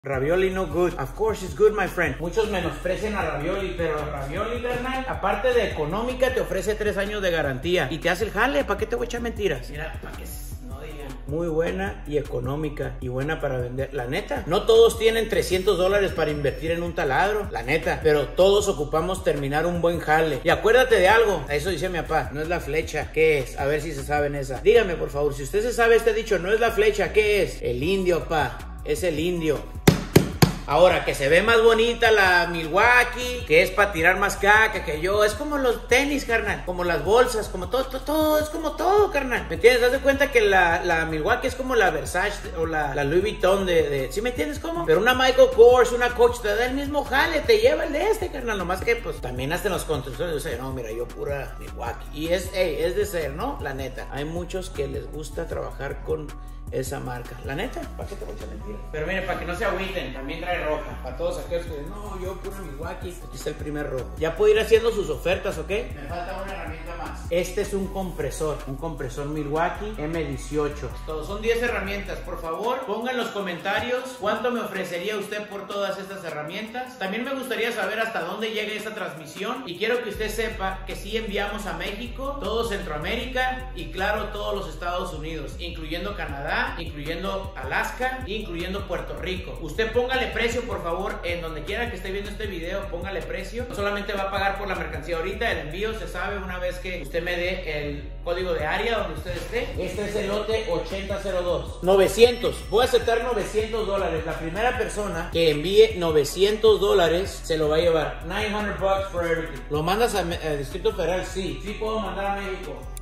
Ravioli no good. Of course it's good, my friend. Muchos menosprecian a Ravioli, pero Ravioli, carnal, aparte de económica, te ofrece 3 años de garantía y te hace el jale. ¿Para qué te voy a echar mentiras? Mira, para que no digan. Muy buena y económica y buena para vender. La neta, no todos tienen $300 para invertir en un taladro, la neta, pero todos ocupamos terminar un buen jale. Y acuérdate de algo, eso dice mi papá, no es la flecha, ¿qué es? A ver si se saben esa. Dígame, por favor, si usted se sabe este dicho, no es la flecha, ¿qué es? El indio, pa, es el indio. Ahora, que se ve más bonita la Milwaukee, que es para tirar más caca que yo. Es como los tenis, carnal. Como las bolsas, como todo. Es como todo, carnal. ¿Me entiendes? ¿Haz de cuenta que la Milwaukee es como la Versace o la Louis Vuitton ¿sí me entiendes cómo? Pero una Michael Kors, una Coach, te da el mismo jale. Te lleva el de este, carnal. Nomás que, pues, también hacen los constructores. O sea, no, mira, yo pura Milwaukee. Y es de ser, ¿no? La neta. Hay muchos que les gusta trabajar con esa marca. La neta, ¿para qué te voy a mentir? Pero mire, para que no se agüiten, también trae roja. Para todos aquellos que dicen, no, yo pura Milwaukee. Aquí está el primer rojo. Ya puedo ir haciendo sus ofertas, ¿ok? Me falta una herramienta más. Este es un compresor Milwaukee M18. Todos son 10 herramientas. Por favor, pongan en los comentarios cuánto me ofrecería usted por todas estas herramientas. También me gustaría saber hasta dónde llega esta transmisión. Y quiero que usted sepa que sí enviamos a México, todo Centroamérica y claro, todos los Estados Unidos, incluyendo Canadá, incluyendo Alaska, incluyendo Puerto Rico. Usted póngale precio, por favor, en donde quiera que esté viendo este video, póngale precio. No solamente va a pagar por la mercancía ahorita, el envío se sabe una vez que usted me dé el código de área donde usted esté. Este es el lote 8002. 900. Voy a aceptar $900. La primera persona que envíe $900 se lo va a llevar. $900 for everything. ¿Lo mandas a Distrito Federal? Sí. Sí puedo mandar a México.